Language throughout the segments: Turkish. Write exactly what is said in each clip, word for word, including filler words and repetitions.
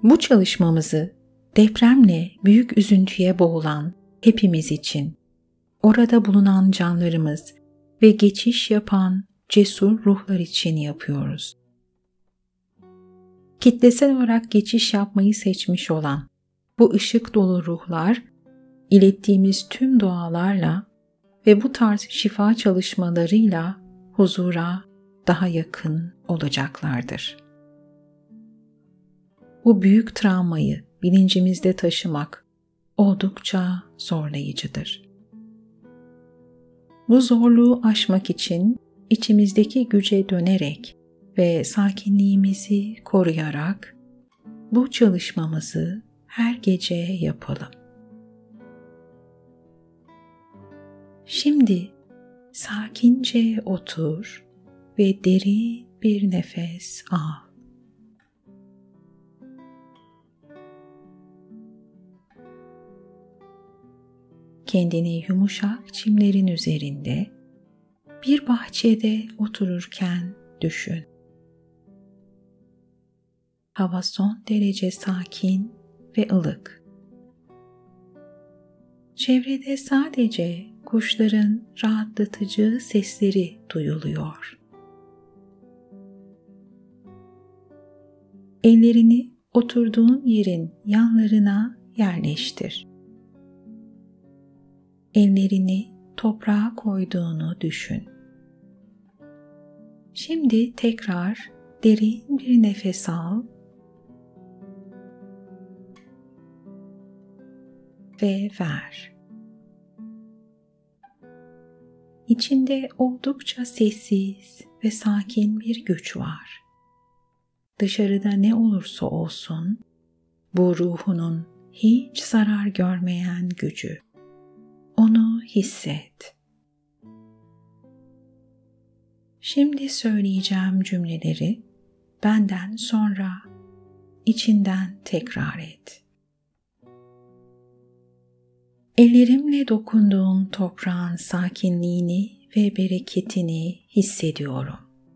Bu çalışmamızı depremle büyük üzüntüye boğulan hepimiz için, orada bulunan canlarımız ve geçiş yapan cesur ruhlar için yapıyoruz. Kitlesel olarak geçiş yapmayı seçmiş olan bu ışık dolu ruhlar, ilettiğimiz tüm dualarla ve bu tarz şifa çalışmalarıyla huzura daha yakın olacaklardır. Bu büyük travmayı bilincimizde taşımak oldukça zorlayıcıdır. Bu zorluğu aşmak için içimizdeki güce dönerek ve sakinliğimizi koruyarak bu çalışmamızı her gece yapalım. Şimdi sakince otur ve derin bir nefes al. Kendini yumuşak çimlerin üzerinde bir bahçede otururken düşün. Hava son derece sakin ve ılık. Çevrede sadece kuşların rahatlatıcı sesleri duyuluyor. Ellerini oturduğun yerin yanlarına yerleştir. Ellerini toprağa koyduğunu düşün. Şimdi tekrar derin bir nefes al ve ver. İçinde oldukça sessiz ve sakin bir güç var. Dışarıda ne olursa olsun, bu ruhunun hiç zarar görmeyen gücü. Onu hisset. Şimdi söyleyeceğim cümleleri benden sonra içinden tekrar et. Ellerimle dokunduğum toprağın sakinliğini ve bereketini hissediyorum.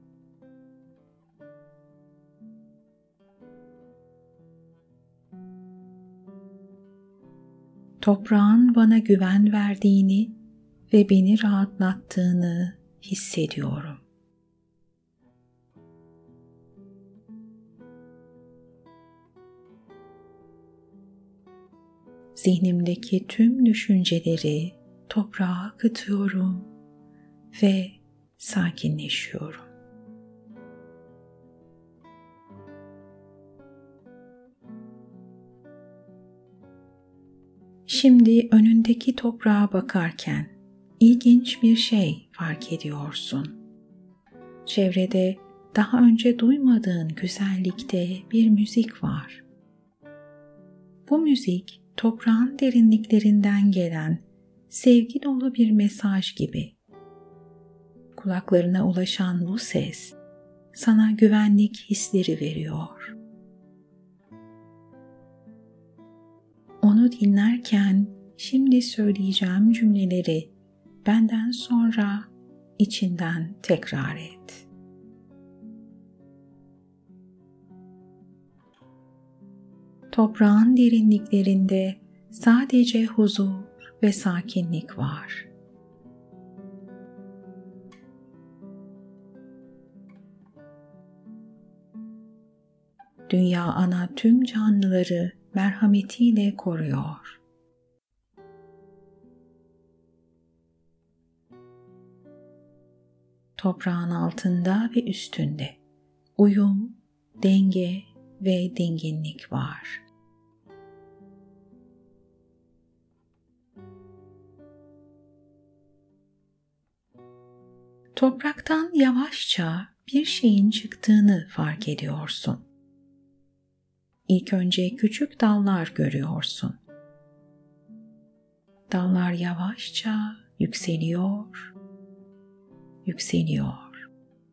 Toprağın bana güven verdiğini ve beni rahatlattığını hissediyorum. Zihnimdeki tüm düşünceleri toprağa akıtıyorum ve sakinleşiyorum. Şimdi önündeki toprağa bakarken ilginç bir şey fark ediyorsun. Çevrede daha önce duymadığın güzellikte bir müzik var. Bu müzik toprağın derinliklerinden gelen sevgi dolu bir mesaj gibi. Kulaklarına ulaşan bu ses sana güvenlik hisleri veriyor. Onu dinlerken şimdi söyleyeceğim cümleleri benden sonra içinden tekrar et. Toprağın derinliklerinde sadece huzur ve sakinlik var. Dünya ana tüm canlıları merhametiyle koruyor. Toprağın altında ve üstünde uyum, denge ve dinginlik var. Topraktan yavaşça bir şeyin çıktığını fark ediyorsun. İlk önce küçük dallar görüyorsun. Dallar yavaşça yükseliyor, yükseliyor.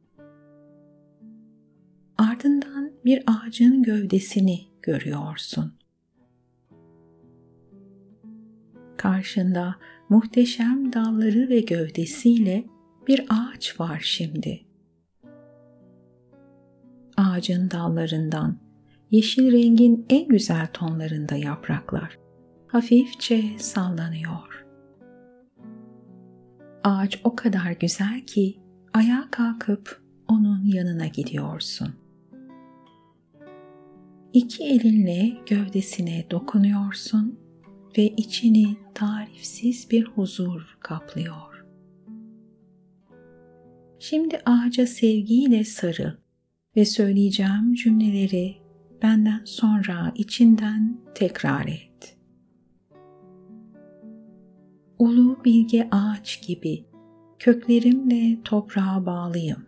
Ardından bir ağacın gövdesini görüyorsun. Karşında muhteşem dalları ve gövdesiyle bir ağaç var şimdi. Ağacın dallarından yeşil rengin en güzel tonlarında yapraklar hafifçe sallanıyor. Ağaç o kadar güzel ki ayağa kalkıp onun yanına gidiyorsun. İki elinle gövdesine dokunuyorsun ve içini tarifsiz bir huzur kaplıyor. Şimdi ağaca sevgiyle sarıl ve söyleyeceğim cümleleri benden sonra içinden tekrar et. Ulu bilge ağaç gibi köklerimle toprağa bağlıyım.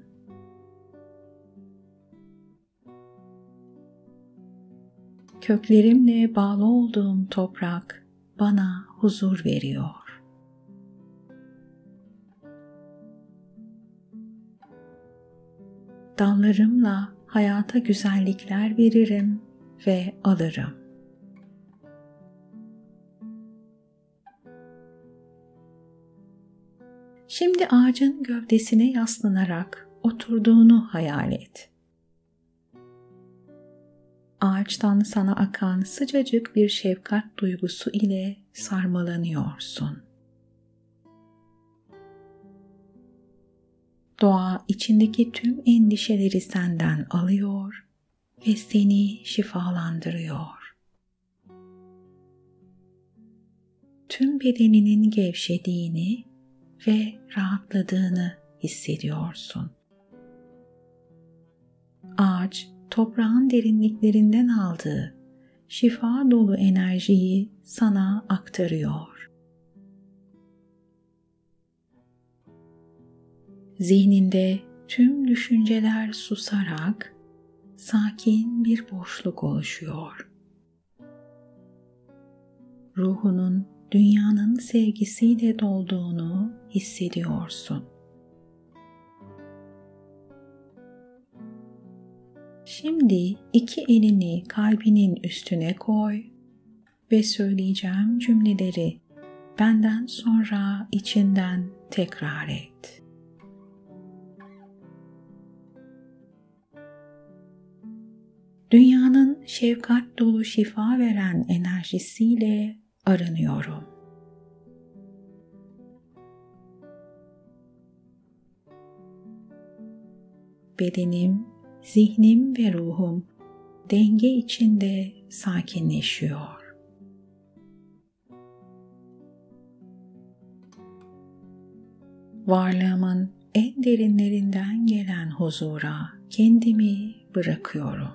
Köklerimle bağlı olduğum toprak bana huzur veriyor. Dallarımla hayata güzellikler veririm ve alırım. Şimdi ağacın gövdesine yaslanarak oturduğunu hayal et. Ağaçtan sana akan sıcacık bir şefkat duygusu ile sarmalanıyorsun. Doğa içindeki tüm endişeleri senden alıyor ve seni şifalandırıyor. Tüm bedeninin gevşediğini ve rahatladığını hissediyorsun. Ağaç, toprağın derinliklerinden aldığı şifa dolu enerjiyi sana aktarıyor. Zihninde tüm düşünceler susarak sakin bir boşluk oluşuyor. Ruhunun dünyanın sevgisiyle dolduğunu hissediyorsun. Şimdi iki elini kalbinin üstüne koy ve söyleyeceğim cümleleri benden sonra içinden tekrar et. Dünyanın şefkat dolu şifa veren enerjisiyle arınıyorum. Bedenim, zihnim ve ruhum denge içinde sakinleşiyor. Varlığımın en derinlerinden gelen huzura kendimi bırakıyorum.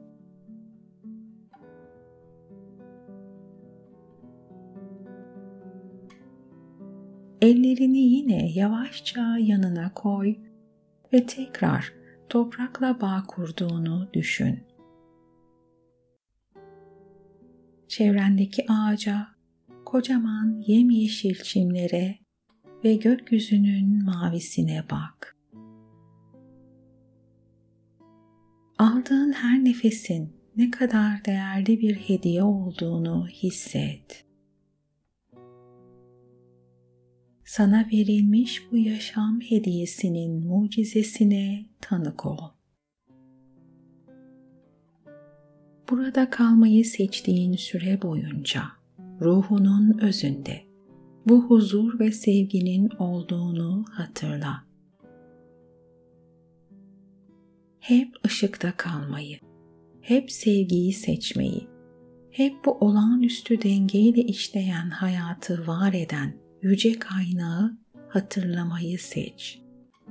Ellerini yine yavaşça yanına koy ve tekrar toprakla bağ kurduğunu düşün. Çevrendeki ağaca, kocaman yemyeşil çimlere ve gökyüzünün mavisine bak. Aldığın her nefesin ne kadar değerli bir hediye olduğunu hisset. Sana verilmiş bu yaşam hediyesinin mucizesine tanık ol. Burada kalmayı seçtiğin süre boyunca ruhunun özünde bu huzur ve sevginin olduğunu hatırla. Hep ışıkta kalmayı, hep sevgiyi seçmeyi, hep bu olağanüstü dengeyle işleyen hayatı var eden yüce kaynağı hatırlamayı seç.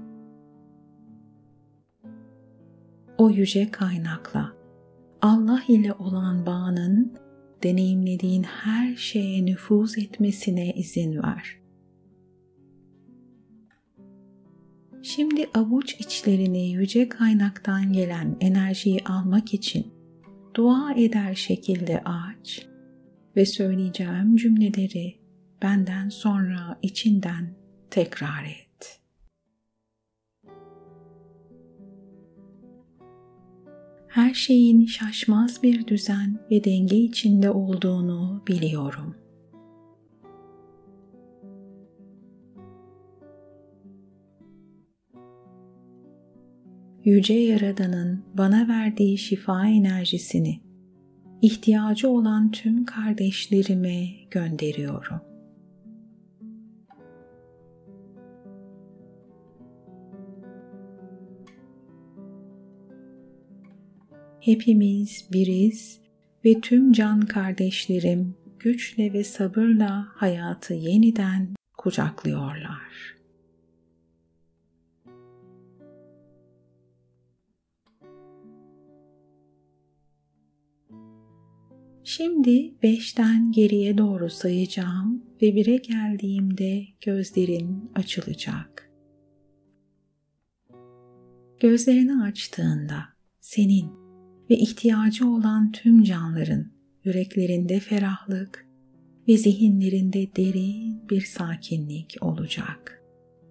O yüce kaynakla Allah ile olan bağının deneyimlediğin her şeye nüfuz etmesine izin ver. Şimdi avuç içlerini yüce kaynaktan gelen enerjiyi almak için dua eder şekilde aç ve söyleyeceğim cümleleri benden sonra içinden tekrar et. Her şeyin şaşmaz bir düzen ve denge içinde olduğunu biliyorum. Yüce Yaradan'ın bana verdiği şifa enerjisini ihtiyacı olan tüm kardeşlerime gönderiyorum. Hepimiz biriz ve tüm can kardeşlerim güçle ve sabırla hayatı yeniden kucaklıyorlar. Şimdi beşten geriye doğru sayacağım ve bire geldiğimde gözlerin açılacak. Gözlerini açtığında senin ve ihtiyacı olan tüm canların yüreklerinde ferahlık ve zihinlerinde derin bir sakinlik olacak.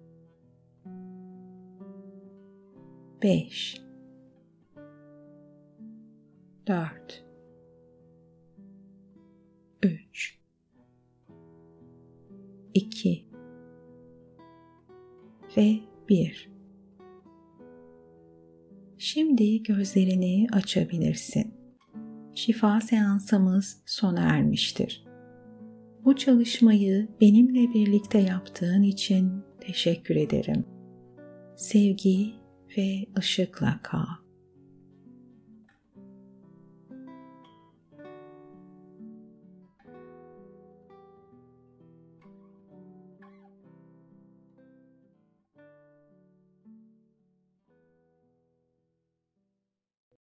Beş, dört, üç, iki ve bir. Şimdi gözlerini açabilirsin. Şifa seansımız sona ermiştir. Bu çalışmayı benimle birlikte yaptığın için teşekkür ederim. Sevgi ve ışıkla kal.